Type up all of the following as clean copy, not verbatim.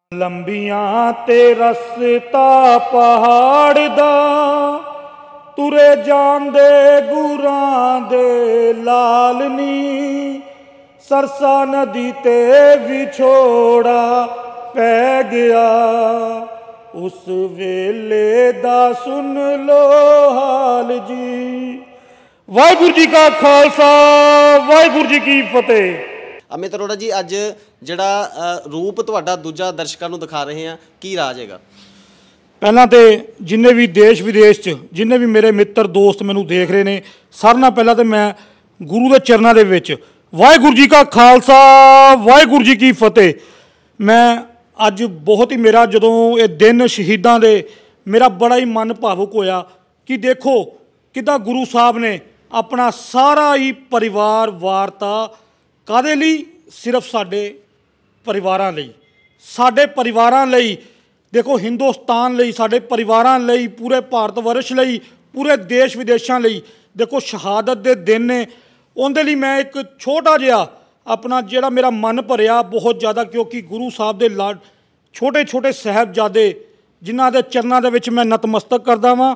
लंबियां ते रस्ता पहाड़ दा तुरे जांदे गुरां दे लालनी सरसा नदी ते विछोड़ा पै गया उस वेले दा सुन लो हाल जी। वाहिगुरू जी का खालसा वाहिगुरू जी की फतेह। अमित अरोड़ा जी अज जिहड़ा रूप तुहाडा दूजा दर्शकों को दिखा रहे हैं की राज हैगा? पहला तो जिन्ने भी देश विदेश च जिन्ने भी मेरे मित्र दोस्त मैनू देख रहे हैं सारे नाल पहला तो मैं गुरु के चरणों के विच वाहिगुरू जी का खालसा वाहिगुरू जी की फतेह। मैं अज बहुत ही मेरा जदों ये दिन शहीदां दे मेरा बड़ा ही मन भावुक होया कि देखो किदा गुरु साहब ने अपना सारा ही परिवार वारता कादे लई सिर्फ साडे परिवारां लई साडे परिवारां लई देखो हिंदुस्तान लई साडे परिवारां लई पूरे भारत वर्ष लई पूरे देश विदेशों लई देखो शहादत दे दिन ने उहदे लई मैं एक छोटा जिहा अपना जिहड़ा मेरा मन भरिया बहुत ज़्यादा क्योंकि गुरु साहब दे लाड छोटे छोटे साहिबजादे जिन्हां दे चरनां दे विच मैं नतमस्तक करदा वां।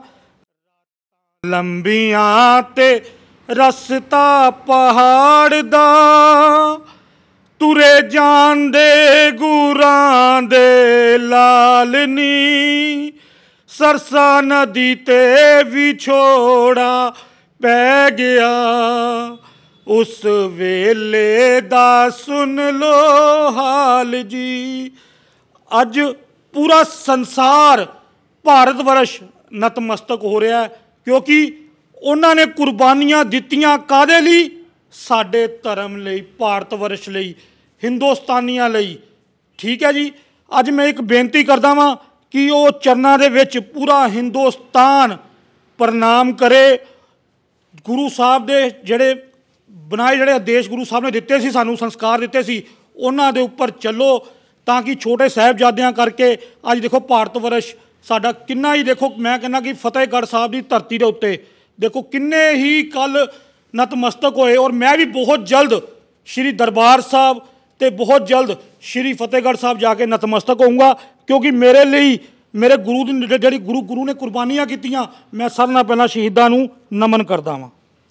लंबियां ते रस्ता पहाड़ दा तुरे जांदे गुरां दे लालनी सरसा नदी ते विछोड़ा पै गया उस वेले दा सुन लो हाल जी। अज पूरा संसार भारत वर्ष नतमस्तक हो रहा है क्योंकि उन्होंने कुर्बानियां दित्तियां कादे लई साडे धर्म लई भारत वर्ष लई हिंदुस्तानियां लई। ठीक है जी अज मैं एक बेनती करदा वां कि वो चरनां दे विच पूरा हिंदुस्तान प्रणाम करे गुरु साहब दे जिहड़े बनाए जिहड़े आदेश गुरु साहब ने दिते सी सानू संस्कार दिते सी उन्हां दे उपर चलो ताकि छोटे साहिबजादियां करके अज देखो भारत वर्ष साडा किन्ना ही देखो मैं कहना कि फतेहगढ़ साहब की धरती के उत्ते देखो किन्ने ही कल नतमस्तक होए और मैं भी बहुत जल्द श्री दरबार साहब ते बहुत जल्द श्री फतेहगढ़ साहब जाके नतमस्तक होऊंगा क्योंकि मेरे लिए मेरे गुरु दी जिहड़ी गुरु ने कुर्बानियां कीतियां मैं सारे नाल पहलां शहीदां नूं नमन करदा वां।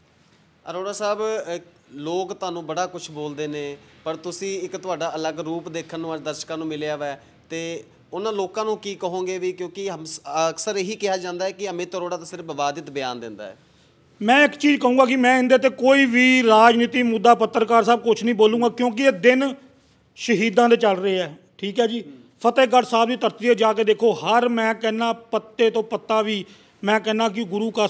अरोड़ा साहब लोग तुहानूं बड़ा कुछ बोलते हैं पर तुसी एक तुहाडा अलग रूप देखण नूं अज दर्शकों नूं मिलिया वा ते उन्हां लोकां नूं की कहोगे भी क्योंकि हम अक्सर यही कहा जाता है कि अमित अरोड़ा तो सिर्फ विवादित बयान दिंदा है। मैं एक चीज़ कहूँगा कि मैं इनदे ते कोई भी राजनीति मुद्दा पत्रकार साहब कुछ नहीं बोलूँगा क्योंकि ये दिन शहीदां दे चल रहे हैं। ठीक है जी फतेहगढ़ साहब की धरती पर जाके देखो हर मैं कहना पत्ते तो पत्ता भी मैं कहना कि गुरु का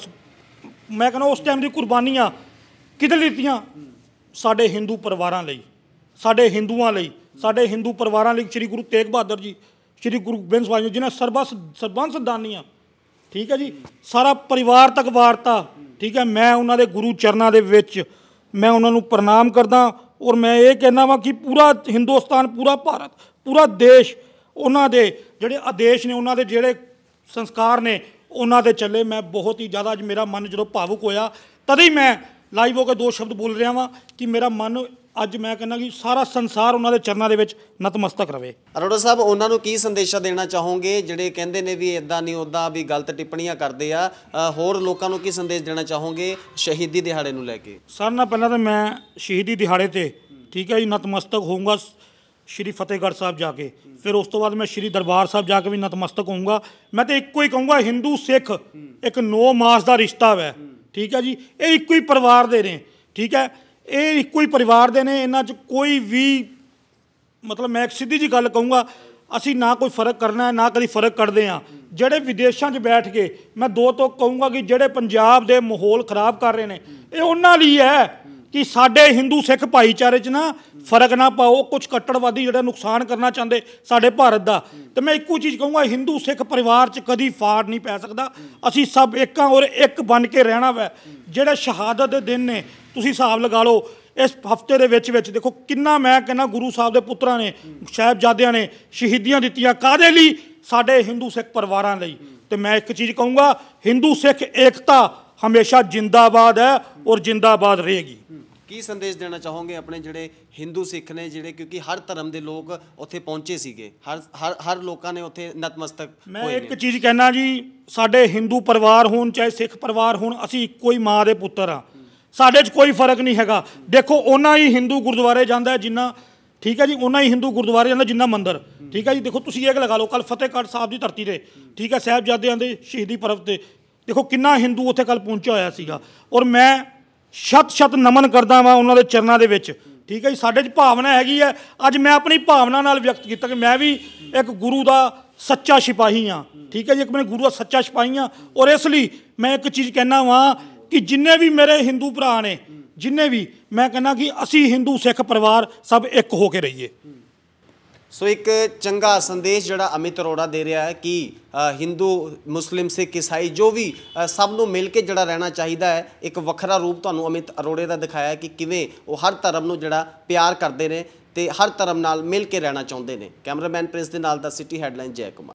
मैं कहना उस टाइम दी कुर्बानियां किधर दित्तियां साडे हिंदू परिवारां लई साडे हिंदुआं लई साडे हिंदू परिवारां लई श्री गुरु तेग बहादुर जी श्री गुरु गोबिंद सिंह जी जिन्हें सरबंस दानियां ठीक है जी सारा परिवार तक वारता। ठीक है मैं उन्होंने गुरु चरणों के विच मैं उन्होंने प्रणाम करदा और मैं ये कहना वा कि पूरा हिंदुस्तान पूरा भारत पूरा देश उन्होंने जिहड़े आदेश ने उन्होंने जिहड़े संस्कार ने उन्होंने चले। मैं बहुत ही ज़्यादा अज मेरा मन जो भावुक होया तद ही मैं लाइव होकर दो शब्द बोल रहा वां कि मेरा मन अज मैं कहना कि सारा संसार उन्होंने चरणों के विच नतमस्तक रहे। अरोड़ा साहब उन्होंने की संदेशा देना चाहोगे जिहड़े कहंदे ने भी इदां नहीं उदां भी गलत टिप्पणियां करते आ होर लोकां नूं की संदेश देना चाहोगे शहीदी दिहाड़े नूं लैके? सारे नाल पहलां तो मैं शहीदी दिहाड़े ते ठीक है जी नतमस्तक होऊंगा श्री फतेहगढ़ साहब जाके फिर उस तो बाद मैं श्री दरबार साहब जाके भी नतमस्तक होऊंगा। मैं तो एको ही कहूँगा हिंदू सिख एक 9 मास का रिश्ता है। ठीक है जी ये एक ही परिवार दे ने ठीक है ये एक ही परिवार दे ने इन्हां च कोई भी मतलब मैं एक सीधी जी गल कहूँगा असी ना कोई फर्क करना है ना कभी फर्क करते हैं। ਜਿਹੜੇ विदेशों बैठ के मैं दो तो कहूँगा कि ਜਿਹੜੇ पंजाब के माहौल खराब कर रहे हैं ये उन्हां लई है कि साडे हिंदू सिख भाईचारे च ना फर्क ना पाओ कुछ कट्टड़वादी जिहड़े नुकसान करना चाहते साडे भारत का। तो मैं एको चीज़ कहूँगा हिंदू सिख परिवार च कभी फाड़ नहीं पै सकता असी सब एक और एक बन के रहना वै। जिहड़े शहादत के दिन ने तुसीं हिसाब लगा लो इस हफ्ते के विच देखो किन्ना मैं कहना गुरु साहब के पुत्तरां ने साहिबजादियां ने शहीदियां दित्तियां कादे लई साडे हिंदू सिख परिवारां लई। तो मैं एक चीज़ कहूँगा हिंदू सिख एकता हमेशा जिंदाबाद है और जिंदाबाद रहेगी। ਕੀ ਸੰਦੇਸ਼ ਦੇਣਾ ਚਾਹੋਗੇ ਆਪਣੇ ਜਿਹੜੇ ਹਿੰਦੂ ਸਿੱਖ ਨੇ, ਜਿਹੜੇ ਕਿਉਂਕਿ ਹਰ ਧਰਮ ਦੇ ਲੋਕ ਉੱਥੇ ਪਹੁੰਚੇ ਸੀਗੇ, ਹਰ ਲੋਕਾਂ ਨੇ ਉੱਥੇ ਨਤਮਸਤਕ ਮੈਂ ਇੱਕ ਚੀਜ਼ ਕਹਿਣਾ ਜੀ, ਸਾਡੇ ਹਿੰਦੂ ਪਰਿਵਾਰ ਹੋਣ ਚਾਹੇ ਸਿੱਖ ਪਰਿਵਾਰ ਹੋਣ, ਅਸੀਂ ਇੱਕੋ ਹੀ ਮਾਂ ਦੇ ਪੁੱਤਰ ਆ, ਸਾਡੇ 'ਚ ਕੋਈ ਫਰਕ ਨਹੀਂ ਹੈਗਾ। ਦੇਖੋ ਉਹਨਾਂ ਹੀ ਹਿੰਦੂ ਗੁਰਦੁਆਰੇ ਜਾਂਦਾ ਜਿੰਨਾ, ਠੀਕ ਹੈ ਜੀ, ਉਹਨਾਂ ਹੀ ਹਿੰਦੂ ਗੁਰਦੁਆਰੇ ਜਾਂਦਾ ਜਿੰਨਾ ਮੰਦਿਰ, ਠੀਕ ਹੈ ਜੀ। ਦੇਖੋ ਤੁਸੀਂ ਇਹ ਲਗਾ ਲਓ, ਕੱਲ ਫਤਿਹਗੜ੍ਹ ਸਾਹਿਬ ਦੀ ਧਰਤੀ 'ਤੇ, ਠੀਕ ਹੈ, ਸਾਹਿਬਜ਼ਾਦਿਆਂ ਦੇ ਸ਼ਹੀਦੀ ਪਰਵ 'ਤੇ ਦੇਖੋ ਕਿੰਨਾ ਹਿੰਦੂ ਉੱਥੇ ਕੱਲ ਪਹੁੰਚਿਆ ਹੋਇਆ ਸੀਗਾ, ਔਰ ਮੈਂ ਸ਼ਤ ਨਮਨ ਕਰਦਾ ਵਾਂ ਉਹਨਾਂ ਦੇ ਚਰਨਾਂ ਦੇ ਵਿੱਚ, ਠੀਕ ਹੈ ਜੀ। ਸਾਡੇ 'ਚ ਭਾਵਨਾ ਹੈਗੀ ਹੈ, ਅੱਜ ਮੈਂ ਆਪਣੀ ਭਾਵਨਾ ਨਾਲ ਵਿਅਕਤ ਕੀਤਾ ਕਿ ਮੈਂ ਵੀ ਇੱਕ ਗੁਰੂ ਦਾ ਸੱਚਾ ਸਿਪਾਹੀ ਹਾਂ, ਠੀਕ ਹੈ ਜੀ, ਇੱਕ ਮੈਂ ਗੁਰੂ ਦਾ ਸੱਚਾ ਸਿਪਾਹੀ ਹਾਂ। ਔਰ ਇਸ ਲਈ ਮੈਂ ਇੱਕ ਚੀਜ਼ ਕਹਿਣਾ ਵਾਂ ਕਿ ਜਿੰਨੇ ਵੀ ਮੇਰੇ ਹਿੰਦੂ ਭਰਾ ਨੇ, ਜਿੰਨੇ ਵੀ, ਮੈਂ ਕਹਿੰਦਾ ਕਿ ਅਸੀਂ ਹਿੰਦੂ ਸਿੱਖ ਪਰਿਵਾਰ ਸਭ ਇੱਕ ਹੋ ਕੇ ਰਹੀਏ। ਸੋ ਇੱਕ ਚੰਗਾ ਸੰਦੇਸ਼ ਜਿਹੜਾ ਅਮਿਤ ਅਰੋੜਾ ਦੇ ਰਿਹਾ ਹੈ ਕਿ ਹਿੰਦੂ ਮੁਸਲਿਮ ਸਿੱਖ ਈਸਾਈ ਜੋ ਵੀ ਸਭ ਨੂੰ ਮਿਲ ਕੇ ਜਿਹੜਾ ਰਹਿਣਾ ਚਾਹੀਦਾ ਹੈ। ਇੱਕ ਵੱਖਰਾ ਰੂਪ ਤੁਹਾਨੂੰ ਅਮਿਤ ਅਰੋੜੇ ਦਾ ਦਿਖਾਇਆ ਕਿ ਕਿਵੇਂ ਉਹ ਹਰ ਧਰਮ ਨੂੰ ਜਿਹੜਾ ਪਿਆਰ ਕਰਦੇ ਨੇ ਤੇ ਹਰ ਧਰਮ ਨਾਲ ਮਿਲ ਕੇ ਰਹਿਣਾ ਚਾਹੁੰਦੇ ਨੇ। ਕੈਮਰਾਮੈਨ ਪ੍ਰਿੰਸ ਦੇ ਨਾਲ ਦਾ ਸਿਟੀ ਹੈਡਲਾਈਨ ਜੈ ਕੁਮਾਰ।